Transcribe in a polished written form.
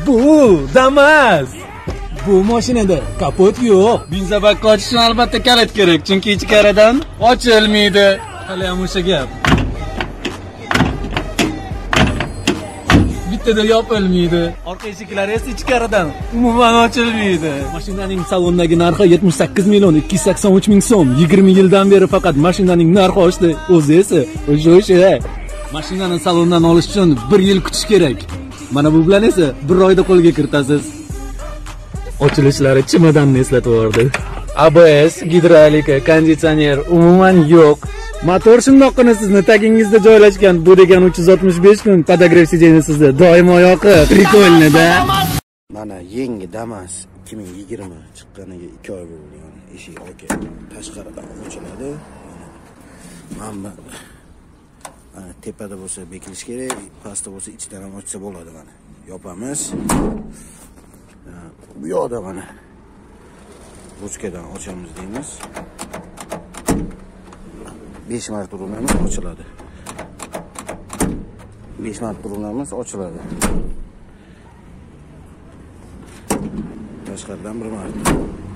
Bu Damas. Bu mashinada kapot yo'q. Benzabakka ochish uchun albatta kalit kerak, chunki ichkaridan ochilmaydi. Hali ham o'sha gap. Bittada yopilmaydi. Orqa eshiklari esa ichkaridan umuman ochilmaydi. Mashinaning salondagi narxi 78 million 283 ming so'm. 20 yildan beri faqat mashinaning narxi oshdi. O'zi esa o'sha. Mashinani salondan olish uchun 1 yil kutish kerak. Mana bu bilan esa 1 oyda qo'lga kiritasiz. Ochilishlari chimadanni eslatib yubordi. ABS, gidrolika, konditsioner umuman yo'q. Motor shundoqqina sizni tagingizda joylashgan. Bu degani 365 kun podogrev sijeni sizda doimo yoqib. Prikolni-da. Mana yangi Damas 2020 chiqqaniga 2 oy bo'ldi. Yani eshik oka tashqaridan ochiladi. Mana tepada bo'lsa bekilish kerak, pastda bo'lsa ichdan ham ochsa bo'ladi mana. Yopamiz. Bu yoqda mana ruchkadan ochamiz deymiz. 5 marta urilamiz, ochiladi. 5 marta urilamiz, ochiladi. Tashqaridan 1 marta.